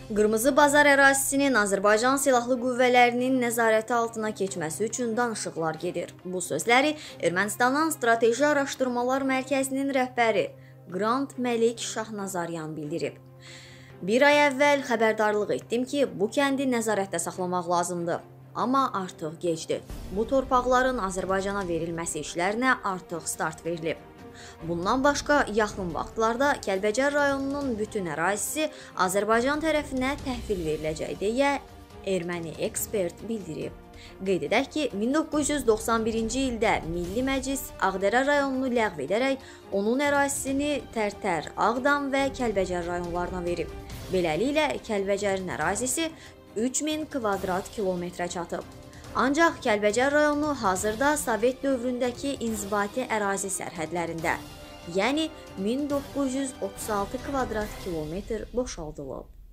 Qırmızı Bazar ərazisinin Azərbaycan Silahlı Qüvvələrinin nəzarəti altına keçməsi üçün danışıqlar gedir. Bu sözləri Ermənistanın Strateji Araşdırmalar Mərkəzinin rəhbəri Qrant Məlik Şahnazaryan bildirib. Bir ay əvvəl xəbərdarlıq etdim ki, bu kəndi nəzarətdə saxlamaq lazımdır. Amma artıq gecdir. Bu torpaqların Azərbaycana verilməsi işlərinə artıq start verilib. Bundan başqa, yaxın vaxtlarda Kəlbəcər rayonunun bütün ərazisi Azərbaycan tərəfinə təhvil veriləcək deyə erməni ekspert bildirib. Qeyd edək ki, 1991-ci ildə Milli Məclis Ağdərə rayonunu ləğv edərək onun ərazisini Tərtər, Ağdam və Kəlbəcər rayonlarına verib. Beləliklə, Kəlbəcərin ərazisi 3000 kvadrat kilometrə çatıb. Ancaq Kəlbəcər rayonu hazırda Sovet dövründəki inzibati ərazi sərhədlərində, yəni 1936 kvadrat kilometr boşaldılıb.